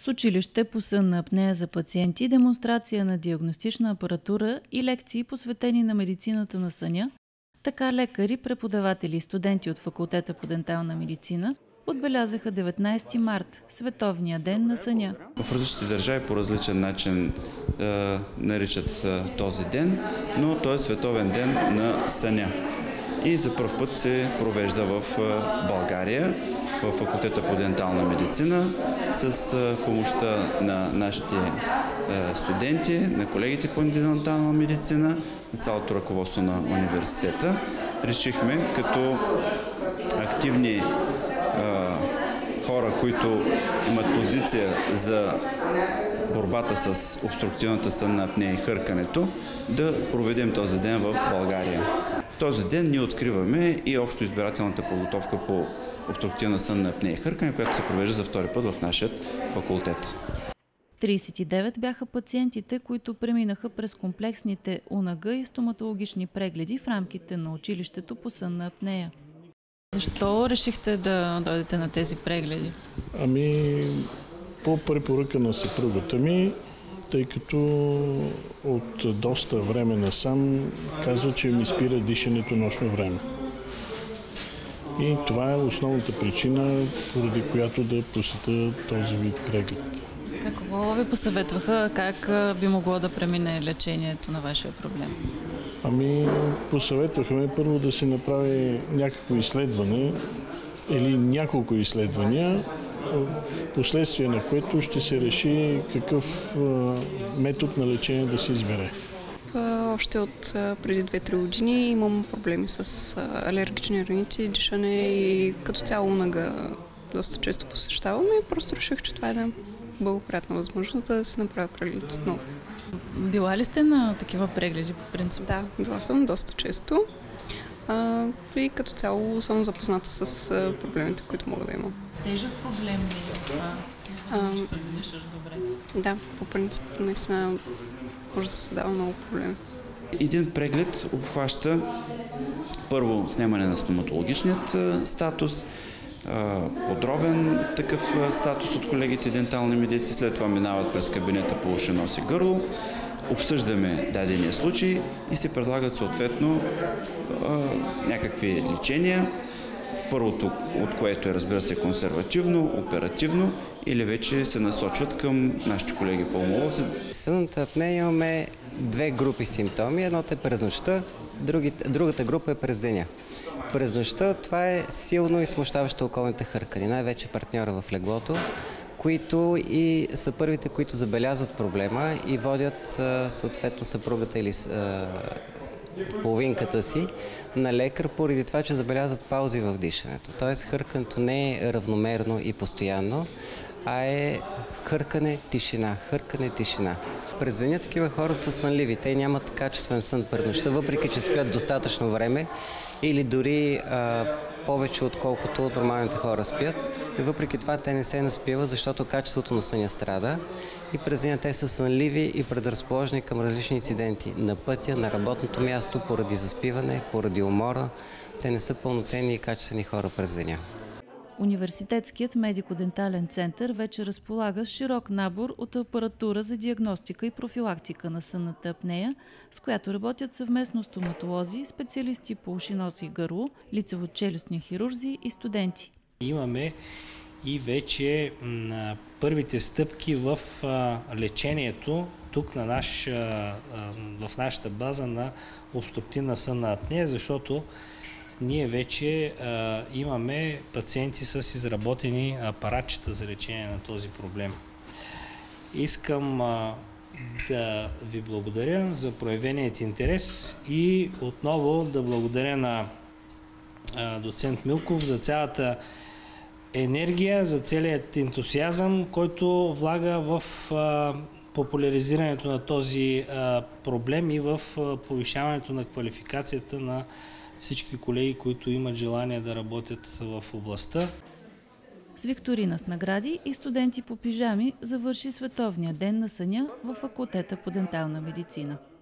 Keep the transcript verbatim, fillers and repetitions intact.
С училище по сънна апнея за пациенти, демонстрация на диагностична апаратура и лекции, посветени на медицината на съня, така лекари, преподаватели и студенти от факултета по дентална медицина отбелязаха деветнайсети март, Световния ден на съня. В различните държави по различен начин е, наричат е, този ден, но той е Световен ден на съня. И за първ път се провежда в е, България, в факултета по дентална медицина, с е, помощта на нашите е, студенти, на колегите по дентална медицина, на цялото ръководство на университета. Решихме като активни хора, които имат позиция за борбата с обструктивната сънна апнея и хъркането, да проведем този ден в България. Този ден ние откриваме и общо избирателната подготовка по обструктивна сънна апнея и хъркане, която се провежда за втори път в нашия факултет. трийсет и девет бяха пациентите, които преминаха през комплексните УНГ и стоматологични прегледи в рамките на училището по сънна апнея. Защо решихте да дойдете на тези прегледи? Ами, по препоръка на съпругата ми, тъй като от доста време насам казва, че ми спира дишането нощно време. И това е основната причина, поради която да посетя този вид преглед. Какво ви посъветваха? Как би могло да премине лечението на вашия проблем? Ами, посъветвахме първо да се направи някакво изследване или няколко изследвания, последствие на което ще се реши какъв метод на лечение да се избере. Още от преди две-три години имам проблеми с алергични раници, дишане и като цяло нага доста често посещавам и просто реших, че това е една благоприятна възможност да се направя преглед отново. Била ли сте на такива прегледи по принцип? Да, била съм доста често а, и като цяло съм запозната с а, проблемите, които мога да имам. Тежък проблем ли е? А, да дишаш добре? Да, по принцип наистина може да се дава много проблеми. Един преглед обхваща първо снемане на стоматологичният статус, подробен такъв статус от колегите дентални медици, след това минават през кабинета по уши, нос и гърло, обсъждаме дадения случай и се предлагат съответно някакви лечения, първото от което е, разбира се, консервативно, оперативно или вече се насочват към нашите колеги пулмолози. Сънната апнея имаме две групи симптоми. Едното е през нощта, другата група е през деня. През нощта това е силно и смущаващо околните хъркани, най-вече партньора в леглото, които и са първите, които забелязват проблема и водят съответно съпругата или половинката си на лекар, поради това, че забелязват паузи в дишането. Тоест хъркането не е равномерно и постоянно, а е хъркане, тишина, хъркане, тишина. През деня такива хора са сънливи. Те нямат качествен сън през нощта, въпреки че спят достатъчно време или дори а, повече отколкото нормалните хора спят. И въпреки това те не се наспиват, защото качеството на съня страда и през деня те са сънливи и предразположени към различни инциденти на пътя, на работното място, поради заспиване, поради умора. Те не са пълноценни и качествени хора през деня. Университетският медико-дентален център вече разполага с широк набор от апаратура за диагностика и профилактика на сънната апнея, с която работят съвместно стоматолози, специалисти по уши, нос и гърло, лицево-челюстни хирурзи и студенти. Имаме и вече първите стъпки в лечението тук на наш, в нашата база на обструктивна сънна апнея, защото ние вече а, имаме пациенти с изработени апаратчета за лечение на този проблем. Искам а, да ви благодаря за проявеният интерес и отново да благодаря на а, доцент Милков за цялата енергия, за целият ентусиазъм, който влага в а, популяризирането на този а, проблем и в а, повишаването на квалификацията на всички колеги, които имат желание да работят в областта. С викторина с награди и студенти по пижами завърши Световния ден на съня във факултета по дентална медицина.